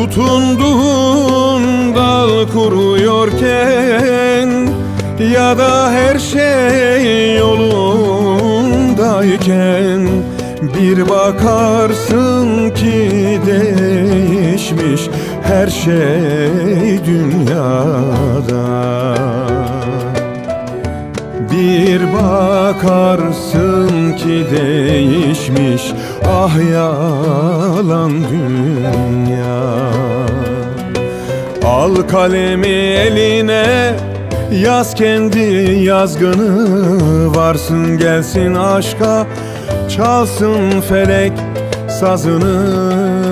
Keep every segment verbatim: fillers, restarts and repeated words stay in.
Tutunduğun dal kuruyorken ya da her şey yolundayken bir bakarsın ki değişmiş her şey dünyada. Bir bakarsın ki değişmiş ah yalan dünya. Al kalemi eline, yaz kendi yazgını, varsın gelsin aşka, çalsın felek sazını.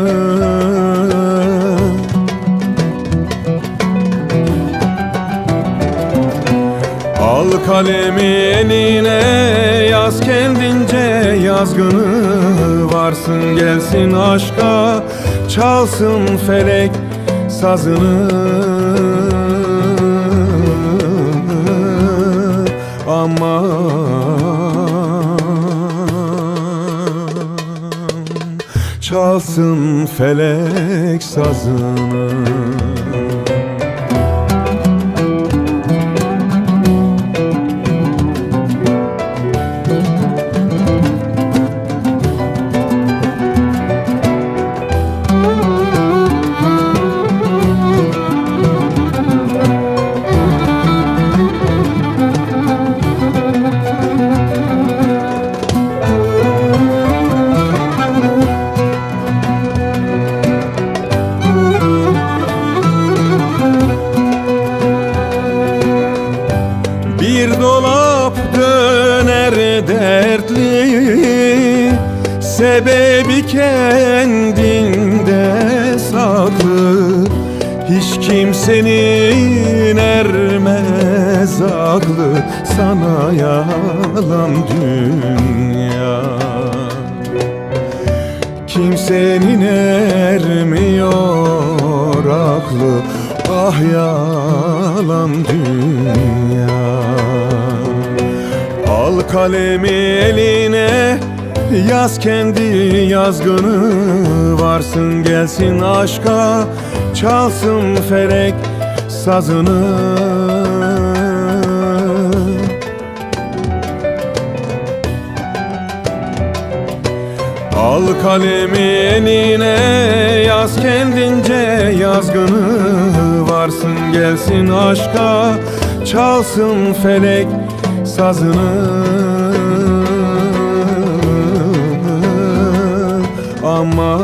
Al kalemi eline, yaz kendince yazgını, varsın gelsin aşka, çalsın felek sazını. Aman çalsın felek sazını. Bir dolap döner dertli, sebebi kendinde saklı. Hiç kimsenin ermez aklı, sana yalan dünya. Kimsenin ermiyor aklı, ah yalan dünya. Al kalemi eline, yaz kendi yazgını, varsın gelsin aşka, çalsın felek sazını. Al kalemi eline, yaz kendince yazgını, varsın gelsin aşka, çalsın felek sazını. Aman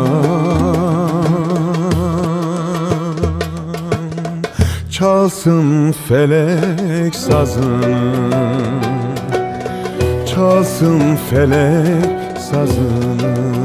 çalsın felek sazını, çalsın felek sazını.